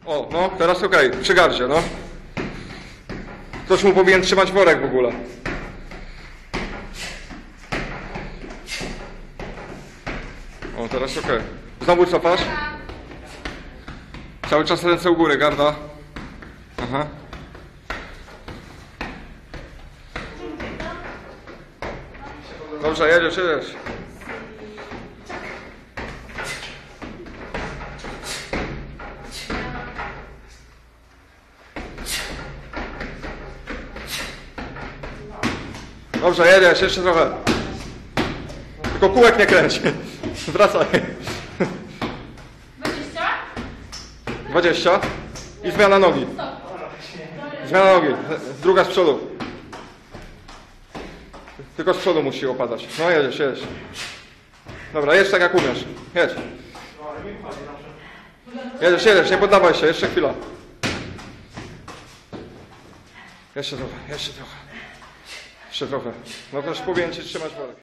O, no, teraz okej, przy gardzie, no. Ktoś mu powinien trzymać worek w ogóle. O, teraz okej. Znowu cofasz? Cały czas ręce u góry, garda. Aha. Dobrze, jedziesz. Dobrze, jedziesz, jeszcze trochę. Tylko kółek nie kręć. Wracaj. 20. I zmiana nogi. Zmiana nogi. Druga z przodu. Tylko z przodu musi opadać. No jedziesz. Dobra, jedź tak jak umiesz. Jedź. Jedziesz, nie poddawaj się, jeszcze chwila. Jeszcze trochę. No też powinien ci trzymać worek.